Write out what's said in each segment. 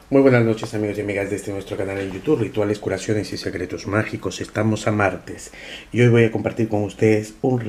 Muy buenas noches, amigos y amigas de nuestro canal en YouTube, Rituales, Curaciones y Secretos Mágicos. Estamos a martes y hoy voy a compartir con ustedes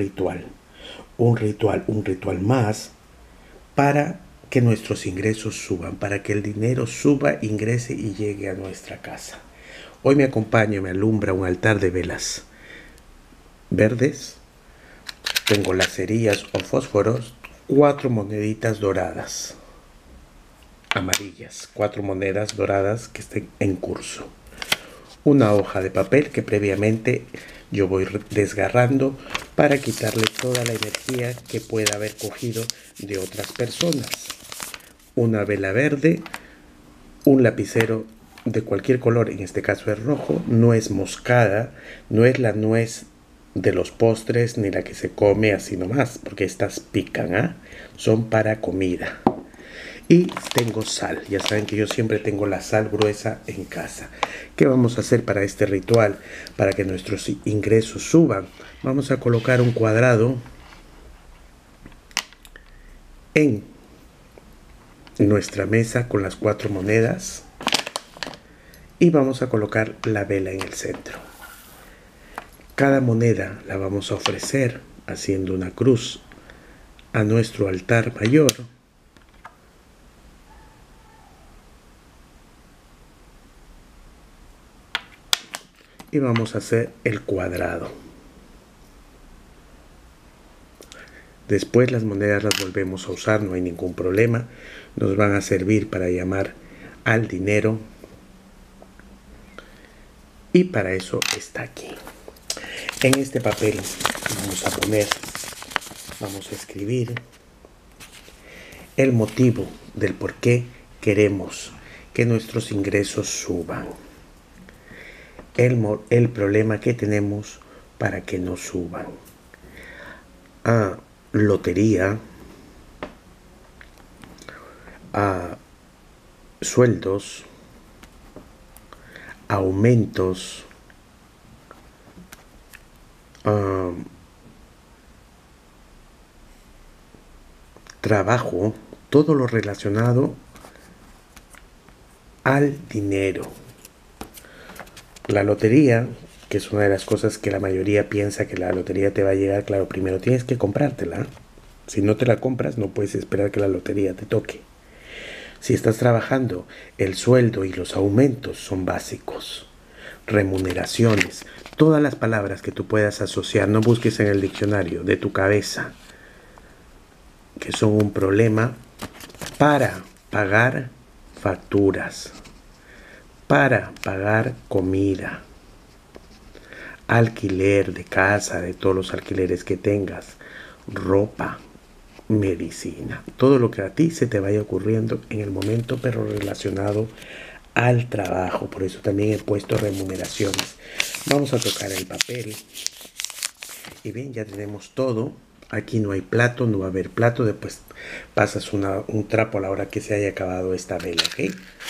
un ritual más para que nuestros ingresos suban, para que el dinero suba, ingrese y llegue a nuestra casa. Hoy me acompaña, me alumbra un altar de velas verdes. Tengo las cerillas o fósforos, 4 moneditas doradas, amarillas, 4 monedas doradas que estén en curso. Una hoja de papel que previamente yo voy desgarrando para quitarle toda la energía que pueda haber cogido de otras personas. Una vela verde, un lapicero de cualquier color, en este caso es rojo, nuez moscada, no es la nuez de los postres ni la que se come así nomás, porque estas pican, ¿ah? Son para comida. Y tengo sal, ya saben que yo siempre tengo la sal gruesa en casa. ¿Qué vamos a hacer para este ritual? Para que nuestros ingresos suban. Vamos a colocar un cuadrado en nuestra mesa con las 4 monedas y vamos a colocar la vela en el centro. Cada moneda la vamos a ofrecer haciendo una cruz a nuestro altar mayor. Y vamos a hacer el cuadrado. Después las monedas las volvemos a usar, no hay ningún problema. Nos van a servir para llamar al dinero. Y para eso está aquí. En este papel vamos a escribir el motivo del por qué queremos que nuestros ingresos suban. El problema que tenemos para que no suban. Lotería, sueldos, aumentos, trabajo, todo lo relacionado al dinero. La lotería, que es una de las cosas que la mayoría piensa que la lotería te va a llegar, claro, primero tienes que comprártela. Si no te la compras, no puedes esperar que la lotería te toque. Si estás trabajando, el sueldo y los aumentos son básicos. Remuneraciones, todas las palabras que tú puedas asociar, no busques en el diccionario de tu cabeza, que son un problema para pagar facturas, para pagar comida, alquiler de casa, de todos los alquileres que tengas, ropa, medicina, todo lo que a ti se te vaya ocurriendo en el momento, pero relacionado al trabajo. Por eso también he puesto remuneraciones. Vamos a tocar el papel y bien, ya tenemos todo. Aquí no hay plato, no va a haber plato. Después pasas un trapo a la hora que se haya acabado esta vela, ¿ok?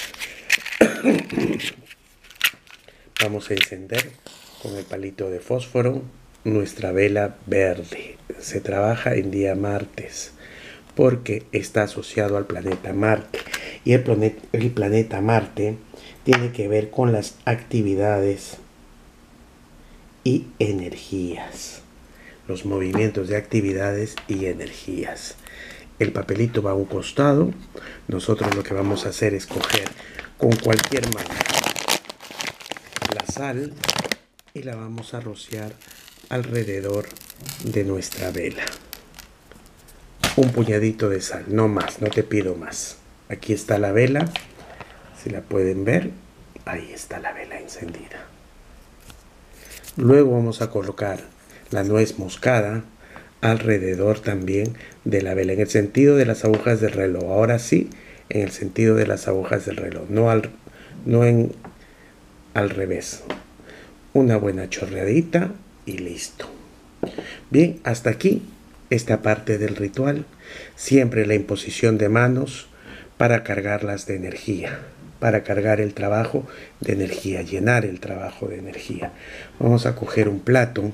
Vamos a encender con el palito de fósforo nuestra vela verde. Se trabaja en día martes porque está asociado al planeta Marte. Y el planeta Marte tiene que ver con las actividades y energías. Los movimientos de actividades y energías. El papelito va a un costado. Nosotros lo que vamos a hacer es coger con cualquier mano la sal y la vamos a rociar alrededor de nuestra vela. Un puñadito de sal, no más, no te pido más. Aquí está la vela, si la pueden ver, ahí está la vela encendida. Luego vamos a colocar la nuez moscada alrededor también de la vela, en el sentido de las agujas del reloj. Ahora sí, en el sentido de las agujas del reloj, no al revés. Una buena chorreadita y listo. Bien, hasta aquí esta parte del ritual. Siempre la imposición de manos para cargarlas de energía, para cargar el trabajo de energía, llenar el trabajo de energía. Vamos a coger un plato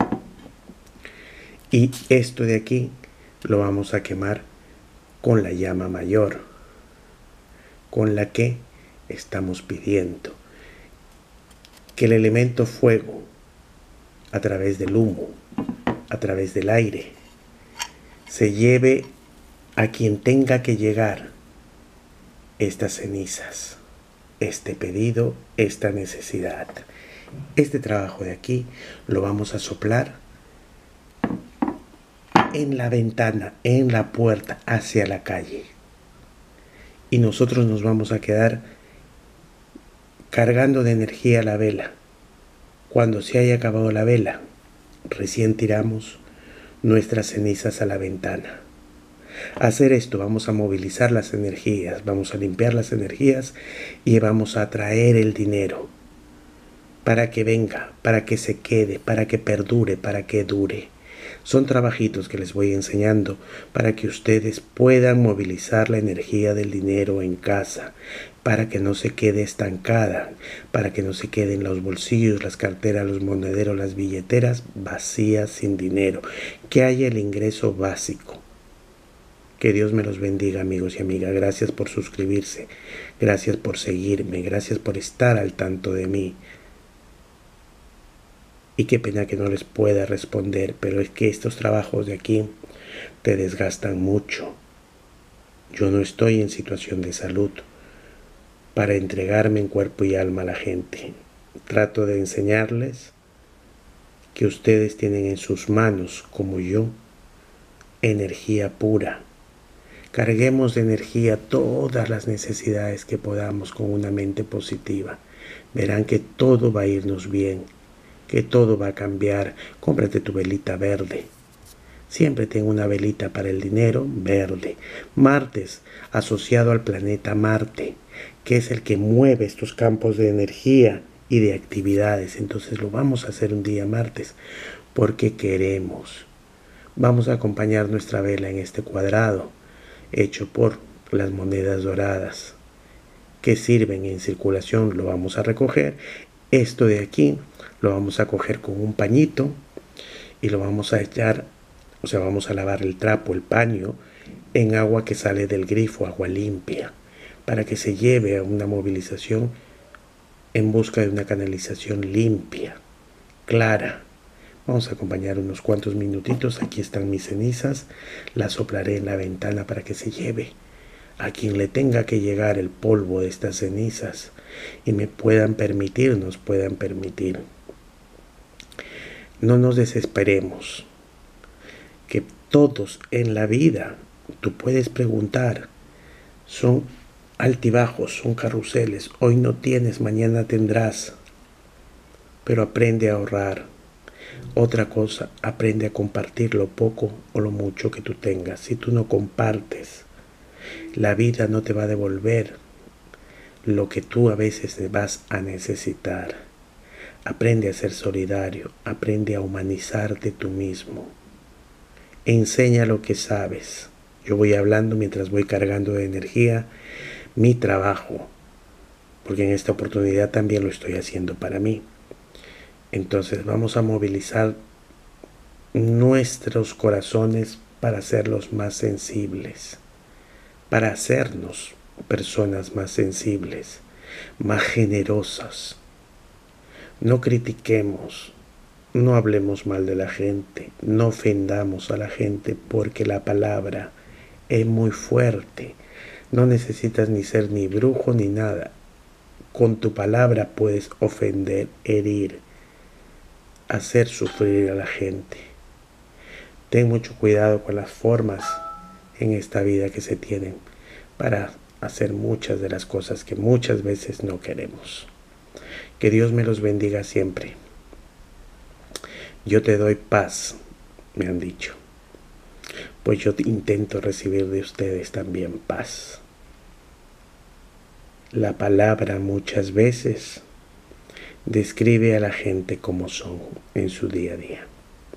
y esto de aquí lo vamos a quemar con la llama mayor, con la que estamos pidiendo que el elemento fuego, a través del humo, a través del aire, se lleve a quien tenga que llegar estas cenizas, este pedido, esta necesidad. Este trabajo de aquí lo vamos a soplar en la ventana, en la puerta, hacia la calle. Y nosotros nos vamos a quedar cargando de energía la vela. Cuando se haya acabado la vela, recién tiramos nuestras cenizas a la ventana. Hacer esto, vamos a movilizar las energías, vamos a limpiar las energías y vamos a atraer el dinero para que venga, para que se quede, para que perdure, para que dure. Son trabajitos que les voy enseñando para que ustedes puedan movilizar la energía del dinero en casa, para que no se quede estancada, para que no se queden los bolsillos, las carteras, los monederos, las billeteras vacías sin dinero, que haya el ingreso básico. Que Dios me los bendiga, amigos y amigas. Gracias por suscribirse, gracias por seguirme, gracias por estar al tanto de mí. Y qué pena que no les pueda responder, pero es que estos trabajos de aquí te desgastan mucho. Yo no estoy en situación de salud para entregarme en cuerpo y alma a la gente. Trato de enseñarles que ustedes tienen en sus manos, como yo, energía pura. Carguemos de energía todas las necesidades que podamos con una mente positiva. Verán que todo va a irnos bien, que todo va a cambiar. Cómprate tu velita verde. Siempre tengo una velita para el dinero verde. Martes, asociado al planeta Marte, que es el que mueve estos campos de energía y de actividades. Entonces lo vamos a hacer un día martes porque queremos. Vamos a acompañar nuestra vela en este cuadrado hecho por las monedas doradas que sirven en circulación. Lo vamos a recoger. Esto de aquí lo vamos a coger con un pañito y lo vamos a echar, o sea, vamos a lavar el trapo, el paño, en agua que sale del grifo, agua limpia, para que se lleve a una movilización en busca de una canalización limpia, clara. Vamos a acompañar unos cuantos minutitos. Aquí están mis cenizas. Las soplaré en la ventana para que se lleve a quien le tenga que llegar el polvo de estas cenizas y nos puedan permitir. No nos desesperemos, que todos en la vida, tú puedes preguntar, son altibajos, son carruseles. Hoy no tienes, mañana tendrás, pero aprende a ahorrar. Otra cosa, aprende a compartir lo poco o lo mucho que tú tengas. Si tú no compartes, la vida no te va a devolver lo que tú a veces vas a necesitar. Aprende a ser solidario, aprende a humanizarte tú mismo. Enseña lo que sabes. Yo voy hablando mientras voy cargando de energía mi trabajo, porque en esta oportunidad también lo estoy haciendo para mí. Entonces vamos a movilizar nuestros corazones para hacerlos más sensibles, para hacernos personas más sensibles, más generosas. No critiquemos, no hablemos mal de la gente, no ofendamos a la gente, porque la palabra es muy fuerte. No necesitas ni ser ni brujo ni nada. Con tu palabra puedes ofender, herir, hacer sufrir a la gente. Ten mucho cuidado con las formas en esta vida que se tienen para hacer muchas de las cosas que muchas veces no queremos. Que Dios me los bendiga siempre. Yo te doy paz, me han dicho. Pues yo intento recibir de ustedes también paz. La palabra muchas veces describe a la gente como son en su día a día.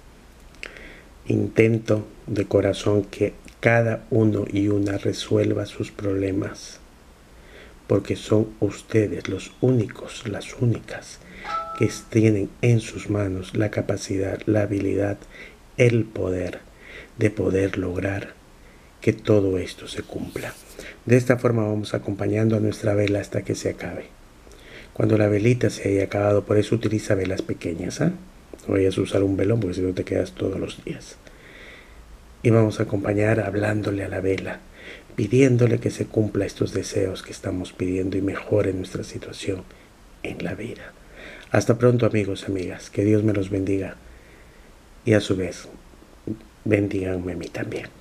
Intento de corazón que cada uno y una resuelva sus problemas, porque son ustedes los únicos, las únicas, que tienen en sus manos la capacidad, la habilidad, el poder de poder lograr que todo esto se cumpla. De esta forma vamos acompañando a nuestra vela hasta que se acabe. Cuando la velita se haya acabado, por eso utiliza velas pequeñas, ¿ah? No vayas a usar un velón porque si no te quedas todos los días. Y vamos a acompañar hablándole a la vela, pidiéndole que se cumpla estos deseos que estamos pidiendo y mejore nuestra situación en la vida. Hasta pronto, amigos, amigas. Que Dios me los bendiga. Y a su vez, bendíganme a mí también.